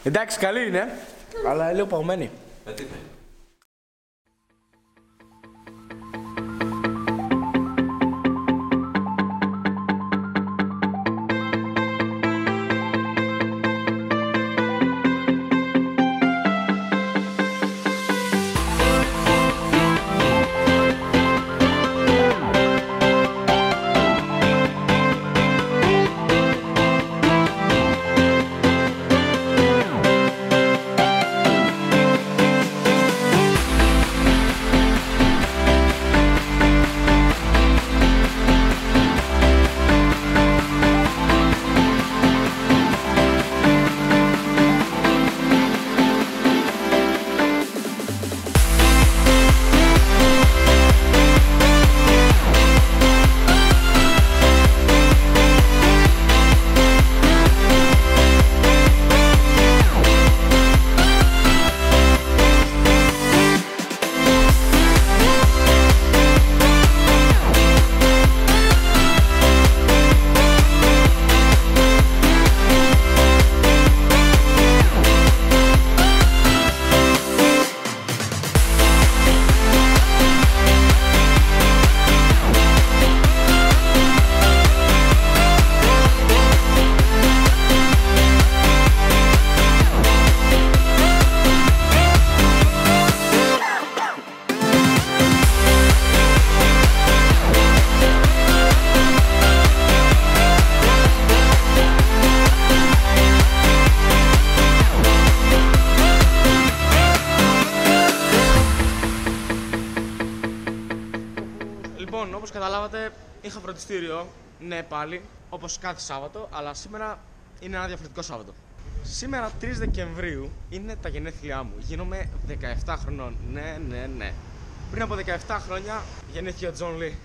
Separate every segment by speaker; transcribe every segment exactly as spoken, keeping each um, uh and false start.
Speaker 1: Εντάξει, καλή είναι, αλλά λίγο παγωμένη. Λοιπόν, όπως καταλάβατε, είχα φροντιστήριο, ναι πάλι, όπως κάθε Σάββατο, αλλά σήμερα είναι ένα διαφορετικό Σάββατο. Σήμερα, τρεις Δεκεμβρίου, είναι τα γενέθλιά μου. Γίνομαι δεκαεπτά χρονών. Ναι, ναι, ναι. Πριν από δεκαεπτά χρόνια γεννήθηκε ο Τζον Λι.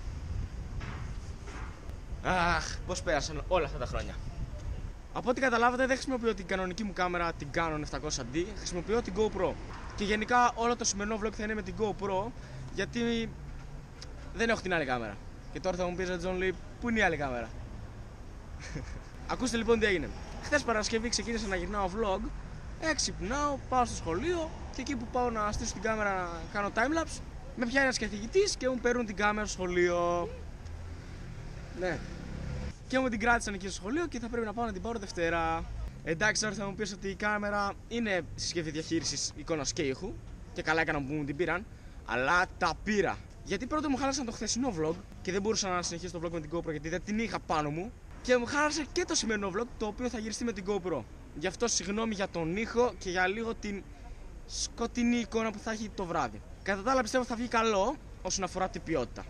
Speaker 1: Αχ, πώς πέρασαν όλα αυτά τα χρόνια. Από ό,τι καταλάβατε, δεν χρησιμοποιώ την κανονική μου κάμερα, την Canon επτακόσια ντι, χρησιμοποιώ την GoPro. Και γενικά όλο το σημερινό vlog θα είναι με την GoPro, γιατί δεν έχω την άλλη κάμερα. Και τώρα θα μου πεις, Τζον Λι, πού είναι η άλλη κάμερα? Ακούστε λοιπόν τι έγινε. Χθες Παρασκευή ξεκίνησα να γυρνάω vlog, έξυπνάω, πάω στο σχολείο και εκεί που πάω να στήσω την κάμερα να κάνω timelapse, με πιάνει ένας καθηγητής και μου παίρνουν την κάμερα στο σχολείο. Ναι. Και μου την κράτησαν εκεί στο σχολείο και θα πρέπει να πάω να την πάρω Δευτέρα. Εντάξει, τώρα θα μου πεις ότι η κάμερα είναι συσκευή διαχείρισης εικόνας και ήχου και καλά έκαναν που μου την πήραν, αλλά τα πήρα. Γιατί πρώτα μου χάλασαν το χθεσινό vlog και δεν μπορούσα να συνεχίσω το vlog με την GoPro γιατί δεν την είχα πάνω μου. Και μου χάλασε και το σημερινό vlog, το οποίο θα γυριστεί με την GoPro. Γι' αυτό συγγνώμη για τον ήχο και για λίγο την σκοτεινή εικόνα που θα έχει το βράδυ. Κατά τα άλλα πιστεύω θα βγει καλό όσον αφορά την ποιότητα.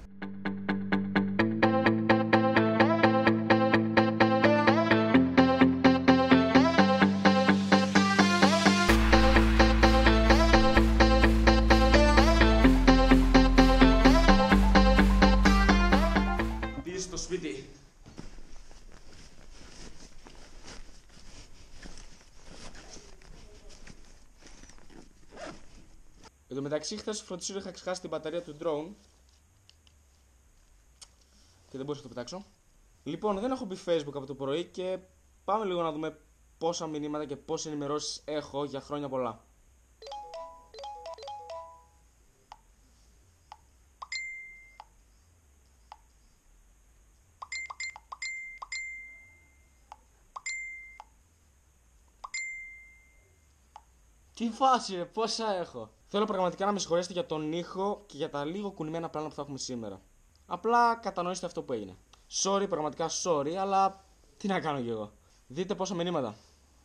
Speaker 1: Στο σπίτι. Εν τω μεταξύ, χθες στο φροντιστήριο είχα ξεχάσει την μπαταρία του drone και δεν μπορούσα να το πετάξω. Λοιπόν, δεν έχω μπει Facebook από το πρωί και πάμε λίγο να δούμε πόσα μηνύματα και πόσες ενημερώσεις έχω για χρόνια πολλά. Τι φάση ρε, πόσα έχω. Θέλω πραγματικά να με συγχωρέσετε για τον ήχο και για τα λίγο κουνημένα πλάνα που θα έχουμε σήμερα. Απλά κατανοήστε αυτό που έγινε. Sorry, πραγματικά sorry, αλλά τι να κάνω κι εγώ. Δείτε πόσα μηνύματα.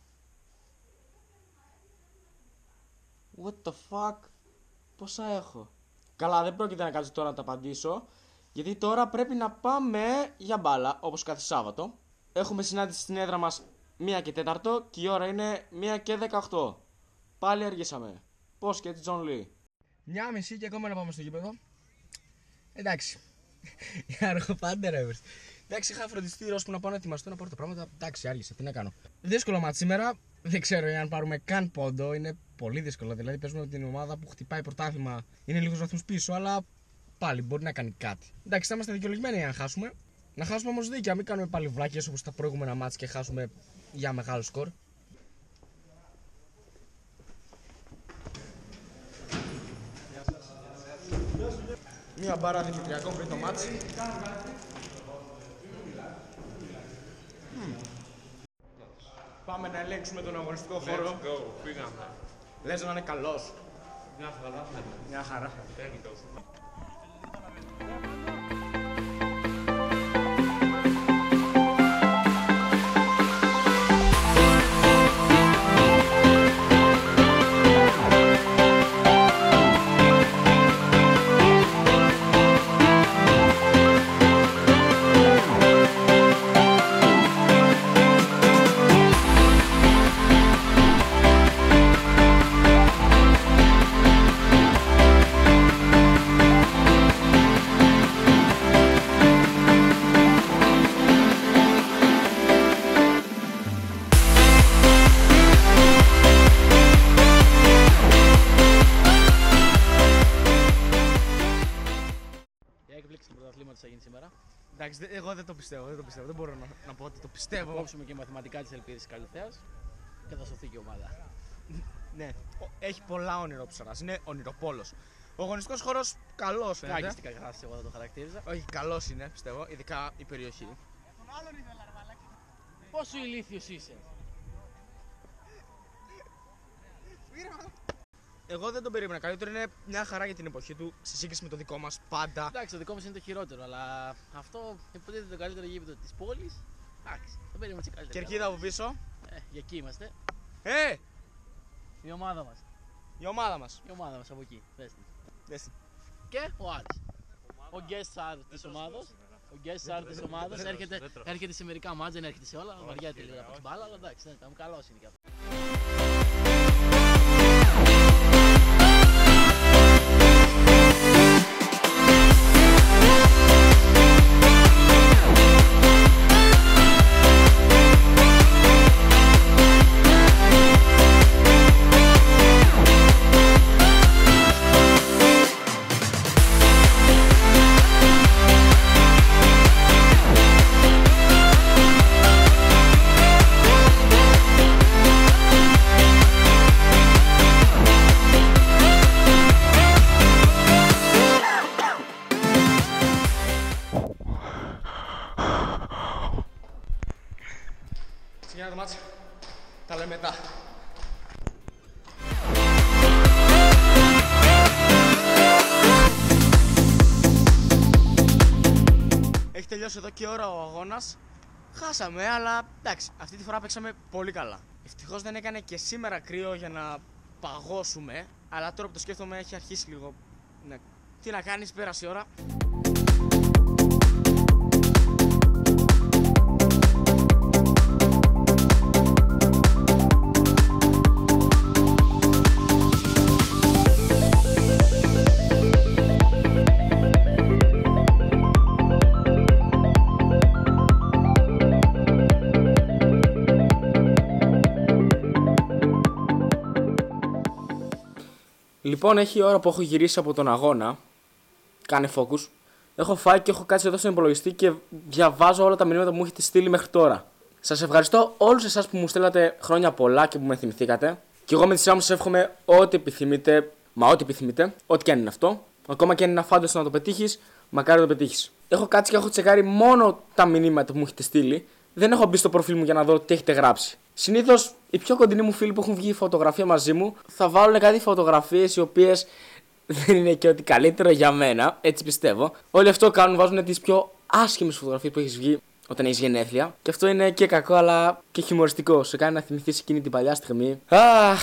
Speaker 1: What the fuck. Πόσα έχω. Καλά, δεν πρόκειται να κάτσω τώρα να τα απαντήσω, γιατί τώρα πρέπει να πάμε για μπάλα, όπως κάθε Σάββατο. Έχουμε συνάντηση στην έδρα μας μία και τέταρτο και η ώρα είναι μία και δεκαοκτώ. Πάλι αργήσαμε. Πώς και έτσι, Τζον Λι? Μια μισή και ακόμα να πάμε στο γήπεδο. Εντάξει. Για αργό πάντα ρε. Εντάξει, είχα φροντιστήριο ώσπου να πάω να ετοιμαστώ να πάρω τα πράγματα. Εντάξει, άργησα. Τι να κάνω. Δύσκολο μάτς σήμερα. Δεν ξέρω αν πάρουμε καν πόντο. Είναι πολύ δύσκολο. Δηλαδή, παίζουμε με την ομάδα που χτυπάει πρωτάθλημα. Είναι λίγους βαθμούς πίσω, αλλά πάλι μπορεί να κάνει κάτι. Εντάξει, θα είμαστε δικαιολογημένοι αν χάσουμε. Να χάσουμε όμως δίκαια. Μην κάνουμε πάλι βλάκες όπως τα προηγούμενα μάτς και χάσουμε για μεγάλο σκορ. Μία μπάρα δημητριακών πριν το μάτς. Πάμε να ελέγξουμε τον αγωνιστικό χώρο.
Speaker 2: Let's go, πήγαμε.
Speaker 1: Λες να είναι καλός.
Speaker 2: Μια χαρά.
Speaker 1: Μια χαρά.
Speaker 2: Τέλειος.
Speaker 3: Θα γίνει σήμερα.
Speaker 1: Εντάξει, εγώ δεν το πιστεύω, δεν το πιστεύω. Δεν μπορώ να, να πω ότι το πιστεύω.
Speaker 3: Θα κόψουμε και μαθηματικά τις ελπίδες της Καλυθέας και θα σωθεί και η ομάδα.
Speaker 1: Ναι, έχει πολλά όνειρο ο Ψαράς. Είναι ονειροπόλος. Ο αγωνιστικός χώρος καλός φαίνεται.
Speaker 3: Κάκιστικα γράφεις, εγώ θα το χαρακτήριζα.
Speaker 1: Όχι, καλός είναι, πιστεύω, ειδικά η περιοχή.
Speaker 3: Πόσο ηλίθιος είσαι.
Speaker 1: Εγώ δεν τον περίμενα. Καλύτερο είναι μια χαρά για την εποχή του σε σύγκριση με το δικό μας πάντα.
Speaker 3: Εντάξει, το δικό μας είναι το χειρότερο, αλλά αυτό υποτίθεται το καλύτερο γήπεδο της πόλης. Εντάξει, δεν περίμενα σε καλύτερο.
Speaker 1: Κερκίδα από πίσω.
Speaker 3: Ε, για εκεί είμαστε.
Speaker 1: Ε!
Speaker 3: Η ομάδα μας.
Speaker 1: Η ομάδα μας.
Speaker 3: Η ομάδα μας από εκεί. Δες την.
Speaker 1: Δες την.
Speaker 3: Και ο Άρης. Ο guest star της ομάδας. Ο guest star της ομάδας έρχεται, έρχεται σε μερικά μάτς, δεν έρχεται σε όλα. Βαριάται λίγο από την μπάλα, αλλά εντάξει, δεν ήταν καλός είναι και αυτό.
Speaker 1: Ξεκινά το μάτς. Τα λέμε μετά. Έχει τελειώσει εδώ και ώρα ο αγώνας. Χάσαμε, αλλά εντάξει, αυτή τη φορά παίξαμε πολύ καλά. Ευτυχώς δεν έκανε και σήμερα κρύο για να παγώσουμε. Αλλά τώρα που το σκέφτομαι έχει αρχίσει λίγο. Ναι. Τι να κάνεις, πέρασε η ώρα. Λοιπόν, έχει η ώρα που έχω γυρίσει από τον αγώνα. Κάνε focus. Έχω φάει και έχω κάτσει εδώ στον υπολογιστή και διαβάζω όλα τα μηνύματα που μου έχετε στείλει μέχρι τώρα. Σας ευχαριστώ όλους εσάς που μου στέλνατε χρόνια πολλά και που με θυμηθήκατε. Και εγώ με τη σειρά μου σας εύχομαι ό,τι επιθυμείτε, μα ό,τι επιθυμείτε, ό,τι και αν είναι αυτό. Ακόμα και αν είναι αφάνταστο να το πετύχεις, μακάρι να το πετύχεις. Έχω κάτσει και έχω τσεκάρει μόνο τα μηνύματα που μου έχετε στείλει. Δεν έχω μπει στο προφίλ μου για να δω τι έχετε γράψει. Συνήθως οι πιο κοντινοί μου φίλοι που έχουν βγει φωτογραφία μαζί μου θα βάλουν κάτι φωτογραφίες οι οποίες δεν είναι και ότι καλύτερο για μένα, έτσι πιστεύω. Όλοι αυτό κάνουν, βάζουν τις πιο άσχημες φωτογραφίες που έχεις βγει όταν έχεις γενέθλια. Και αυτό είναι και κακό αλλά και χιουμοριστικό. Σε κάνει να θυμηθείς εκείνη την παλιά στιγμή. Αχ.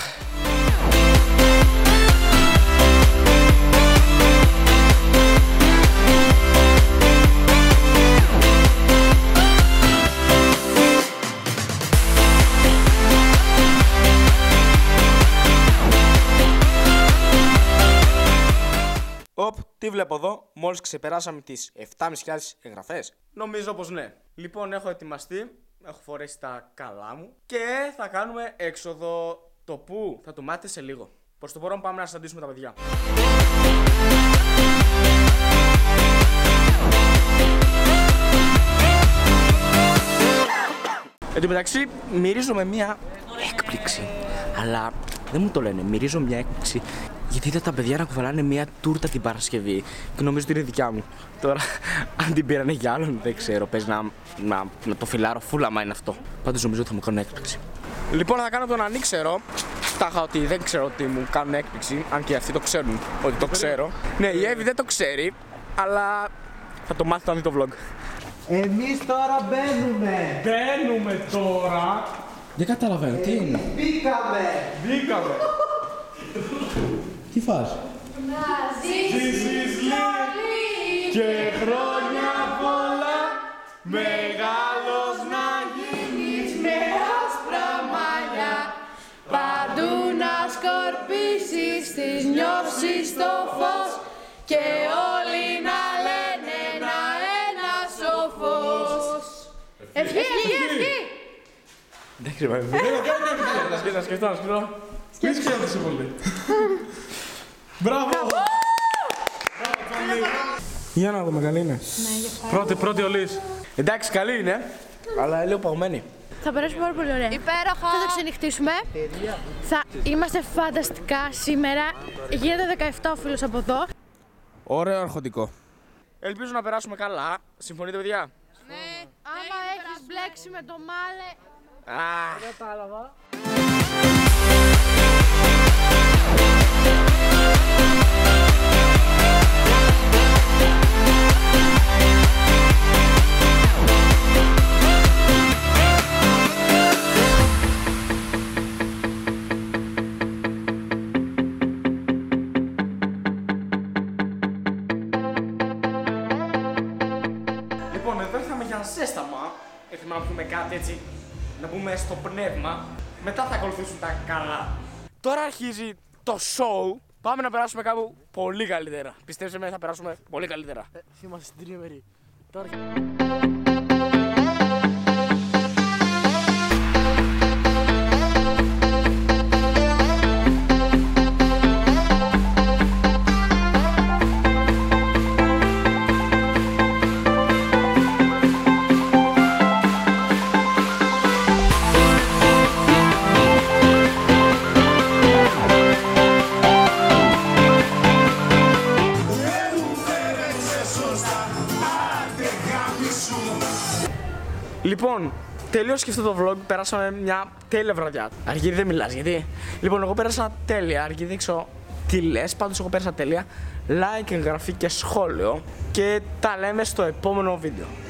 Speaker 1: Οπ, τι βλέπω εδώ, μόλις ξεπεράσαμε τις επτά χιλιάδες εγγραφές. Νομίζω πως ναι. Λοιπόν, έχω ετοιμαστεί, έχω φορέσει τα καλά μου και θα κάνουμε έξοδο. Το που θα το μάθετε σε λίγο. Προς το παρόν πάμε να συναντήσουμε τα παιδιά. Εν τω μεταξύ, μυρίζω με μια έκπληξη. Αλλά δεν μου το λένε, μυρίζω μια έκπληξη Γιατί είδα τα παιδιά να κουβαλάνε μια τούρτα την Παρασκευή και νομίζω ότι είναι δικιά μου. Τώρα, αν την πήρανε για άλλον, δεν ξέρω. Παίζει να, να, να το φιλάρω φούλα, μα είναι αυτό. Πάντως νομίζω ότι θα μου κάνουν έκπληξη. Λοιπόν, θα κάνω τον ανήξερο. Τάχα ότι δεν ξέρω ότι μου κάνουν έκπληξη, αν και αυτοί το ξέρουν ότι το ξέρω. Ναι, η Εύη δεν το ξέρει, αλλά θα το μάθει όταν δει το vlog.
Speaker 4: Εμείς τώρα μπαίνουμε.
Speaker 1: Μπαίνουμε τώρα. Δεν καταλαβαίνω, τι είναι.
Speaker 4: Μπήκαμε.
Speaker 1: Μπήκαμε. Τι φας?
Speaker 5: Να ζήσεις πολύ
Speaker 1: Και χρόνια πολλά, μεγάλος να
Speaker 5: γίνεις με άσπρα μαλλιά. Παντού να σκορπίσεις, τις νιώσεις το φως και όλοι να λένε ένα ένα σοφός. Ευχή, ευχή, ευχή!
Speaker 1: Εντάξει, μα δεν να σκεφτώ, να σκεφτώ, να σκεφτώ.
Speaker 2: Μη σκέφτεσαι πολύ. Μπράβο!
Speaker 1: Για να δούμε, καλή είναι.
Speaker 2: Πρώτη, πρώτη ολής.
Speaker 1: Εντάξει, καλή είναι, αλλά λίγο παγωμένη.
Speaker 5: Θα περάσουμε πάρα πολύ ωραία. Υπέροχα! Θα το ξενυχτήσουμε. Θα είμαστε φανταστικά σήμερα. Γίνεται δεκαεπτά ο φίλος από εδώ.
Speaker 1: Ωραίο αρχοντικό. Ελπίζω να περάσουμε καλά. Συμφωνείτε, παιδιά?
Speaker 5: Ναι. Άμα έχεις μπλέξει με το μάλε.
Speaker 1: Αχ.
Speaker 3: Κατάλαβα.
Speaker 1: Λοιπόν, εδώ ήρθαμε για ζέσταμα. Ήρθαμε να πούμε κάτι έτσι, να πούμε στο πνεύμα. Μετά θα ακολουθήσουν τα καλά. Τώρα αρχίζει το show. Πάμε να περάσουμε κάπου πολύ καλύτερα. Πιστέψτε με, θα περάσουμε πολύ καλύτερα.
Speaker 3: Είμαστε στην τριήμερη. Τώρα.
Speaker 1: Λοιπόν, τελείωσε και αυτό το vlog. Περάσαμε μια τέλεια βραδιά. Αργύρι, δεν μιλάς, γιατί. Λοιπόν, εγώ πέρασα τέλεια. Αργύρι, δεν ξέρω τι λες. Πάντως, εγώ πέρασα τέλεια. Like, εγγραφή και σχόλιο. Και τα λέμε στο επόμενο βίντεο.